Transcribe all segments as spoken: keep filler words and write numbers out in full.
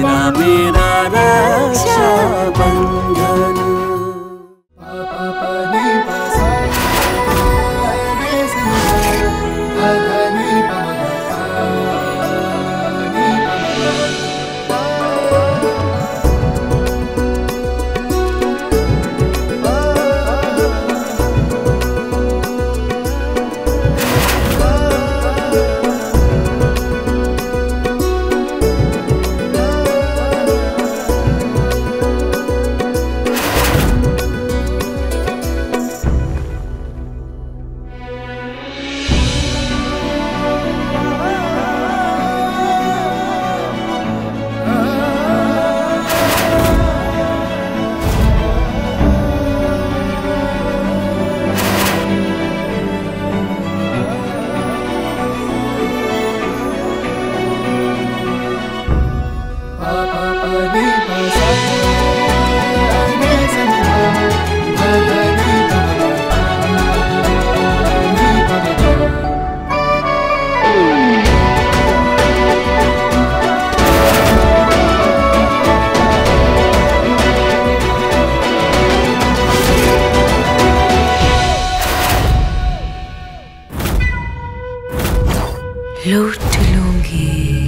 तेरा मेरा रक्षा बंधन। लूट लूंगी।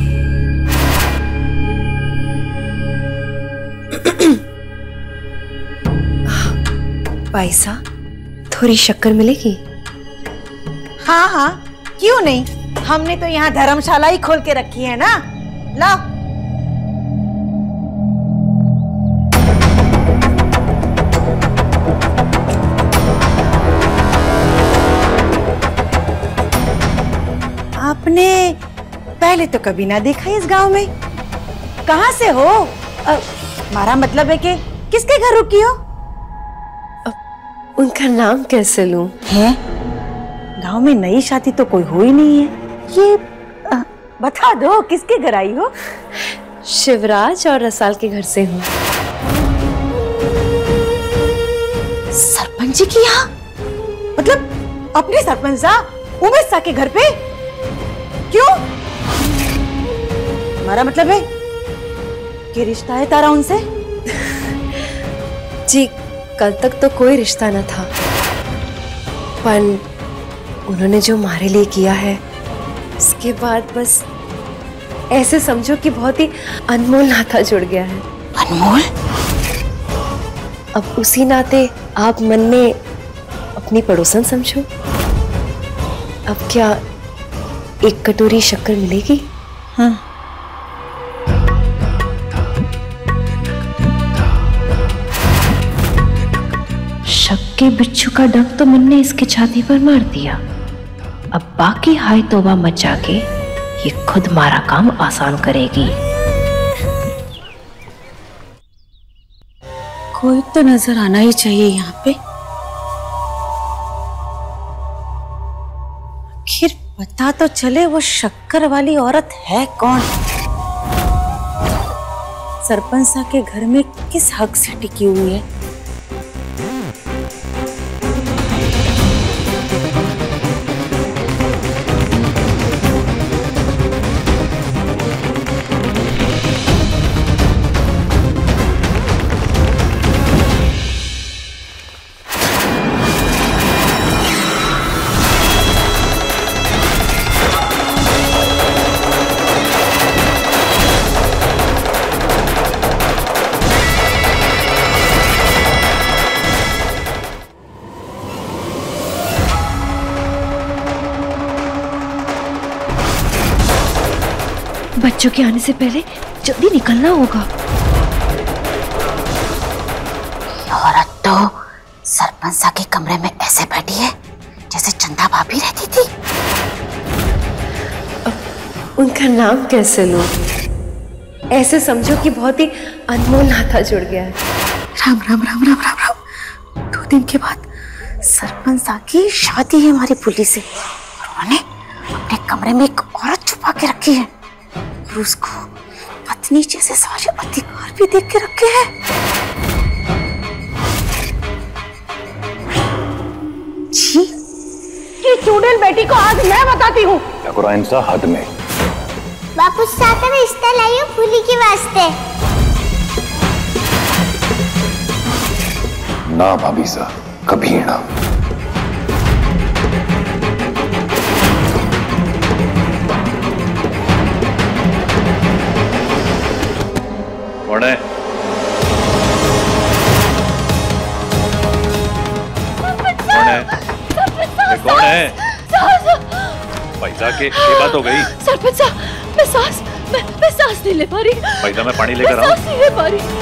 पैसा थोड़ी शक्कर मिलेगी? हाँ हाँ क्यों नहीं, हमने तो यहाँ धर्मशाला ही खोल के रखी है ना। लाओ। आपने पहले तो कभी ना देखा इस गांव में। कहाँ से हो? हमारा मतलब है कि किसके घर रुकी हो? उनका नाम कैसे लूं? है गांव में नई शादी तो कोई हो ही नहीं है। ये आ, बता दो किसके घर आई हो? शिवराज और रसाल के घर से हूँ। सरपंच जी की यहाँ? मतलब अपने सरपंच साहब उमेश सा के घर पे? क्यों? हमारा मतलब है कि रिश्ता है तारा उनसे? जी कल तक तो कोई रिश्ता न था, पर उन्होंने जो हमारे लिए किया है उसके बाद बस ऐसे समझो कि बहुत ही अनमोल नाता जुड़ गया है। अनमोल? अब उसी नाते आप मन में अपनी पड़ोसन समझो। अब क्या एक कटोरी शक्कर मिलेगी? हाँ। शक के बिच्छू का डंक तो मन ने इसके छाती पर मार दिया। अब बाकी हाय तौबा मचा के ये खुद मारा काम आसान करेगी। कोई तो नजर आना ही चाहिए यहाँ पे। आखिर पता तो चले वो शक्कर वाली औरत है कौन? सरपंच साहब के घर में किस हक से टिकी हुई है? बच्चों के आने से पहले जल्दी निकलना होगा। औरत तो सरपंच साहब के कमरे में ऐसे बैठी है जैसे चंदा भाभी रहती थी। उनका नाम कैसे लूं? ऐसे समझो कि बहुत ही अनमोल नाता जुड़ गया है। राम राम राम राम राम राम। दो दिन के बाद सरपंच साहब की शादी है हमारी पुली से। उन्होंने अपने कमरे में एक औरत छुपा के रखी है और उसको पत्नी जैसे सारे अधिकार भी देख के रखे हैं। जी, ये चुड़ैल बेटी को आज मैं बताती हूँ। ठाकुर इंसा हद में बापू साथ में रिश्ता लाई हूँ फूली के वास्ते। ना भाभी सा, कभी ना। कौन है? कौन है? ये कौन है? पैसा के ये बात हो गई। सरपंच साहब, मैं सांस मैं, मैं सांस नहीं ले पा रही। पैसा मैं पानी लेकर आऊं। सांस नहीं ले पा रही।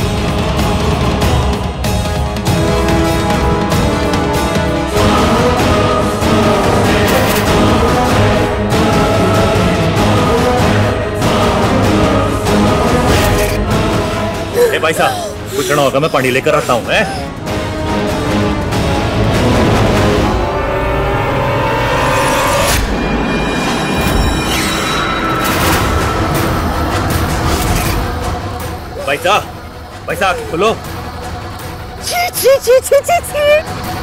ए भाई साहब, पूछना होगा, मैं पानी लेकर आता हूँ। मैं भाई साहब, भाई साहब खोलो। छी छी छी छी छी छी।